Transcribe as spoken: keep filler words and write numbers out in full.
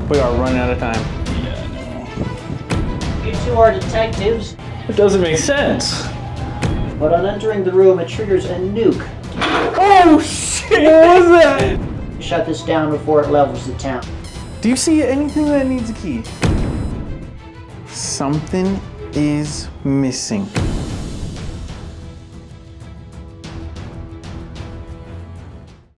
We are running out of time. Yeah, I know. You two are detectives, It doesn't make sense. but on entering the room, it triggers a nuke. Oh shit! What was that? Shut this down before it levels the town. Do you see anything that needs a key? Something is missing.